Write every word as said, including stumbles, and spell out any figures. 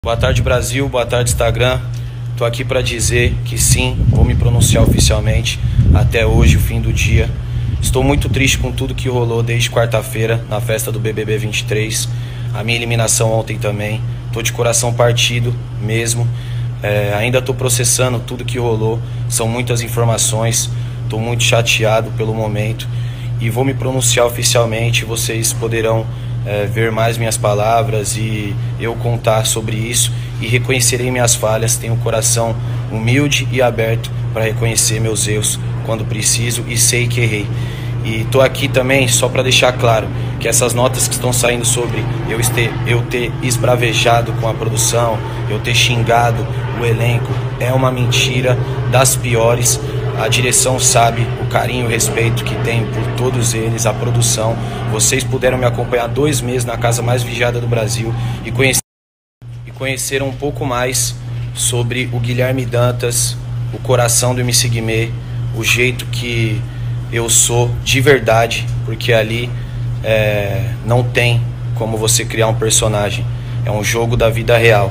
Boa tarde, Brasil, boa tarde, Instagram. Tô aqui para dizer que sim, vou me pronunciar oficialmente até hoje, o fim do dia. Estou muito triste com tudo que rolou desde quarta-feira na festa do B B B vinte e três. A minha eliminação ontem também. Tô de coração partido mesmo. É, ainda tô processando tudo que rolou. São muitas informações. Tô muito chateado pelo momento e vou me pronunciar oficialmente. Vocês poderão É, ver mais minhas palavras e eu contar sobre isso, e reconhecerei minhas falhas. Tenho um coração humilde e aberto para reconhecer meus erros quando preciso, e sei que errei. E tô aqui também só para deixar claro que essas notas que estão saindo sobre eu ter, eu ter esbravejado com a produção, eu ter xingado o elenco, é uma mentira das piores. A direção sabe o carinho e o respeito que tem por todos eles, a produção. Vocês puderam me acompanhar dois meses na casa mais vigiada do Brasil e conhecer, e conheceram um pouco mais sobre o Guilherme Dantas, o coração do M C Guimê, o jeito que eu sou de verdade, porque ali é, não tem como você criar um personagem, é um jogo da vida real.